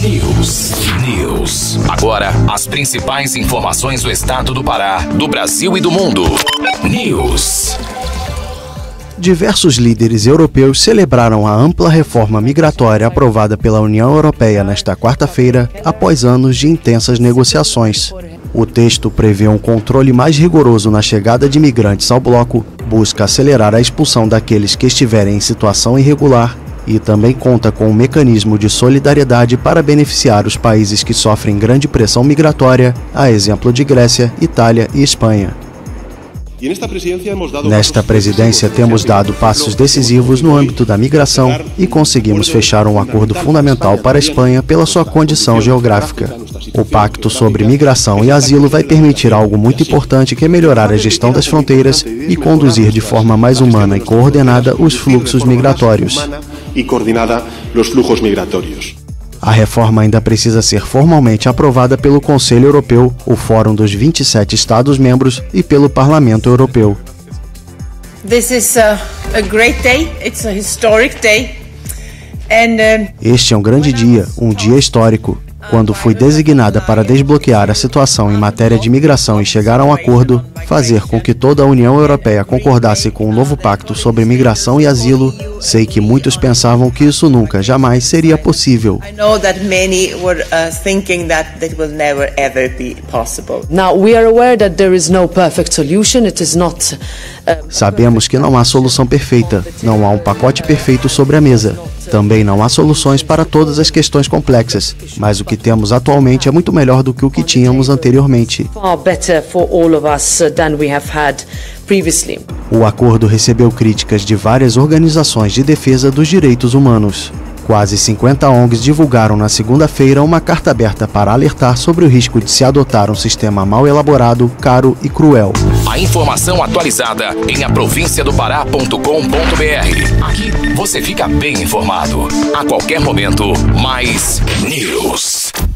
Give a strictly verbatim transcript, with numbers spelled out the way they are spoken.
News. News. Agora, as principais informações do estado do Pará, do Brasil e do mundo. News. Diversos líderes europeus celebraram a ampla reforma migratória aprovada pela União Europeia nesta quarta-feira, após anos de intensas negociações. O texto prevê um controle mais rigoroso na chegada de migrantes ao bloco, busca acelerar a expulsão daqueles que estiverem em situação irregular e também conta com um mecanismo de solidariedade para beneficiar os países que sofrem grande pressão migratória, a exemplo de Grécia, Itália e Espanha. Nesta presidência, temos dado passos decisivos no âmbito da migração e conseguimos fechar um acordo fundamental para a Espanha pela sua condição geográfica. O Pacto sobre Migração e Asilo vai permitir algo muito importante, que é melhorar a gestão das fronteiras e conduzir de forma mais humana e coordenada os fluxos migratórios. A reforma ainda precisa ser formalmente aprovada pelo Conselho Europeu, o Fórum dos vinte e sete Estados-membros e pelo Parlamento Europeu. This is a, a great day. It's a historic day. And, uh... Este é um grande dia, um dia histórico. Quando fui designada para desbloquear a situação em matéria de migração e chegar a um acordo, fazer com que toda a União Europeia concordasse com um novo pacto sobre migração e asilo, sei que muitos pensavam que isso nunca, jamais seria possível. Sabemos que não há solução perfeita, não há um pacote perfeito sobre a mesa. Também não há soluções para todas as questões complexas, mas o que temos atualmente é muito melhor do que o que tínhamos anteriormente. O acordo recebeu críticas de várias organizações de defesa dos direitos humanos. Quase cinquenta O N Gs divulgaram na segunda-feira uma carta aberta para alertar sobre o risco de se adotar um sistema mal elaborado, caro e cruel. A informação atualizada em a província do pará ponto com ponto br. Aqui você fica bem informado. A qualquer momento, mais News.